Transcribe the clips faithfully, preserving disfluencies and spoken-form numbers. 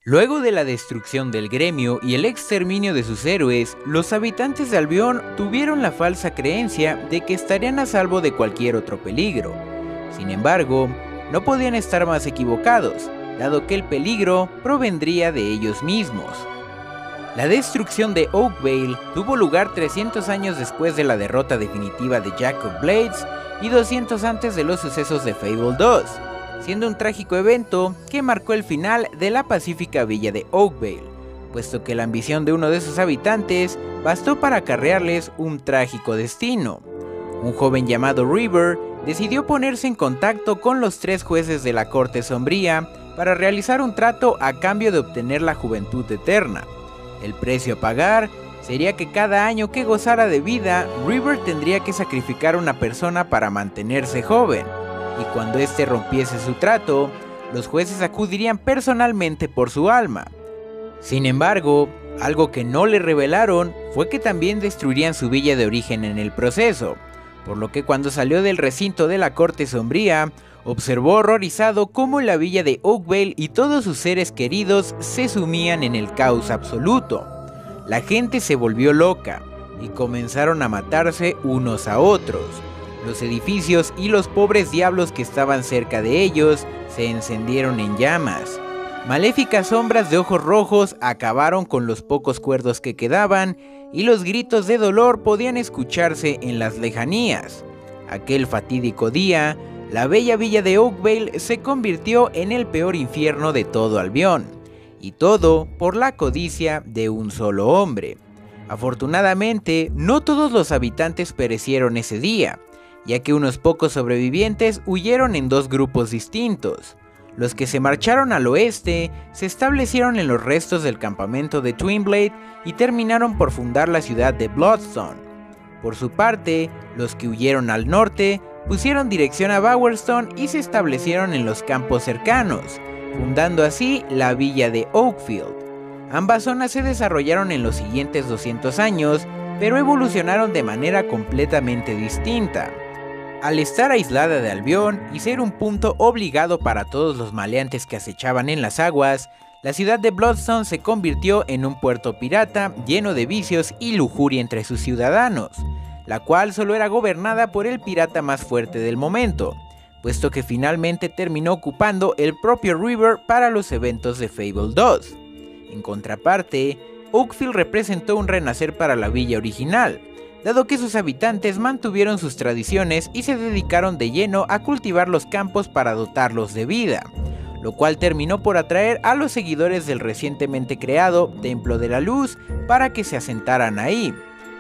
Luego de la destrucción del gremio y el exterminio de sus héroes, los habitantes de Albion tuvieron la falsa creencia de que estarían a salvo de cualquier otro peligro. Sin embargo, no podían estar más equivocados, dado que el peligro provendría de ellos mismos. La destrucción de Oakvale tuvo lugar trescientos años después de la derrota definitiva de Jacob Blades y doscientos antes de los sucesos de Fable dos. Siendo un trágico evento que marcó el final de la pacífica villa de Oakvale, puesto que la ambición de uno de sus habitantes bastó para acarrearles un trágico destino. Un joven llamado River decidió ponerse en contacto con los tres jueces de la Corte Sombría para realizar un trato a cambio de obtener la juventud eterna. El precio a pagar sería que cada año que gozara de vida, River tendría que sacrificar a una persona para mantenerse joven. Y cuando éste rompiese su trato, los jueces acudirían personalmente por su alma. Sin embargo, algo que no le revelaron fue que también destruirían su villa de origen en el proceso, por lo que cuando salió del recinto de la Corte Sombría, observó horrorizado cómo la villa de Oakvale y todos sus seres queridos se sumían en el caos absoluto. La gente se volvió loca y comenzaron a matarse unos a otros. Los edificios y los pobres diablos que estaban cerca de ellos se encendieron en llamas. Maléficas sombras de ojos rojos acabaron con los pocos cuerdos que quedaban y los gritos de dolor podían escucharse en las lejanías. Aquel fatídico día, la bella villa de Oakvale se convirtió en el peor infierno de todo Albion, y todo por la codicia de un solo hombre. Afortunadamente, no todos los habitantes perecieron ese día, ya que unos pocos sobrevivientes huyeron en dos grupos distintos. Los que se marcharon al oeste se establecieron en los restos del campamento de Twinblade y terminaron por fundar la ciudad de Bloodstone. Por su parte, los que huyeron al norte pusieron dirección a Bowerstone y se establecieron en los campos cercanos, fundando así la villa de Oakfield. Ambas zonas se desarrollaron en los siguientes doscientos años, pero evolucionaron de manera completamente distinta. Al estar aislada de Albion y ser un punto obligado para todos los maleantes que acechaban en las aguas, la ciudad de Bloodstone se convirtió en un puerto pirata lleno de vicios y lujuria entre sus ciudadanos, la cual solo era gobernada por el pirata más fuerte del momento, puesto que finalmente terminó ocupando el propio River para los eventos de Fable dos. En contraparte, Oakfield representó un renacer para la villa original, dado que sus habitantes mantuvieron sus tradiciones y se dedicaron de lleno a cultivar los campos para dotarlos de vida, lo cual terminó por atraer a los seguidores del recientemente creado Templo de la Luz para que se asentaran ahí.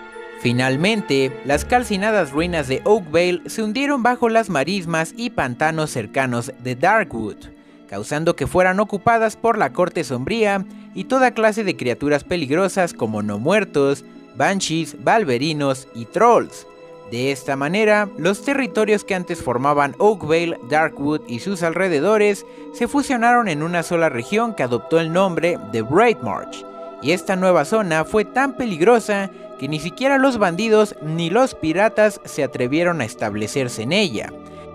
Finalmente, las calcinadas ruinas de Oakvale se hundieron bajo las marismas y pantanos cercanos de Darkwood, causando que fueran ocupadas por la Corte Sombría y toda clase de criaturas peligrosas como no muertos, banshees, valverinos y trolls. De esta manera, los territorios que antes formaban Oakvale, Darkwood y sus alrededores se fusionaron en una sola región que adoptó el nombre de Braidmarch, y esta nueva zona fue tan peligrosa que ni siquiera los bandidos ni los piratas se atrevieron a establecerse en ella.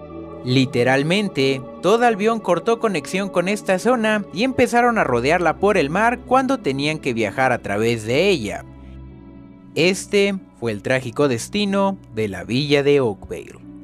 Literalmente, toda Albion cortó conexión con esta zona y empezaron a rodearla por el mar cuando tenían que viajar a través de ella. Este fue el trágico destino de la villa de Oakvale.